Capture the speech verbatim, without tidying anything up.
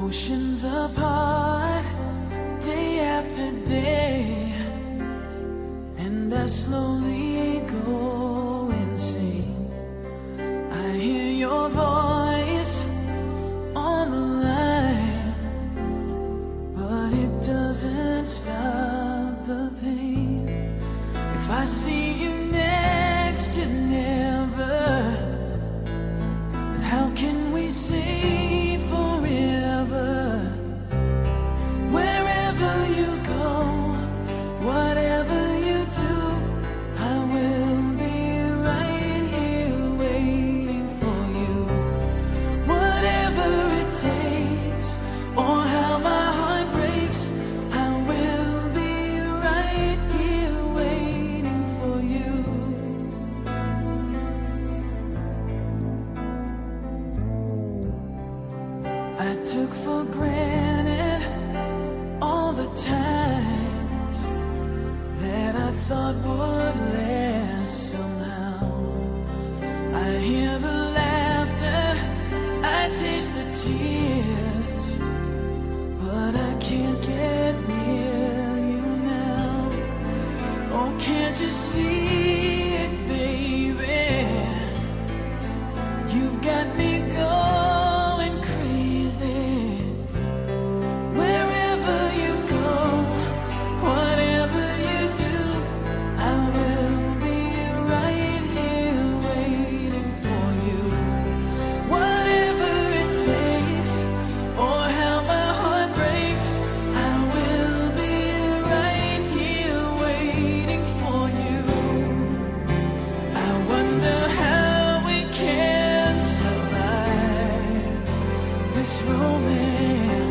Oceans apart, day after day, and I slowly go insane. I hear your voice on the line, but it doesn't stop the pain. If I see you next to never, then how can we say forever? Wherever you go, whatever you do, I will be right here waiting for you. Whatever it takes, or how my heart breaks, I will be right here waiting for you. I took for granted all the times that I thought would last somehow. I hear the laughter, I taste the tears, but I can't get near you now. Oh, can't you see it, baby? You've got me going crazy. Wherever you go, whatever you do, I will be right here waiting for you. Whatever it takes, or how my heart breaks, I will be right here waiting for you. I wonder how we can survive this romance.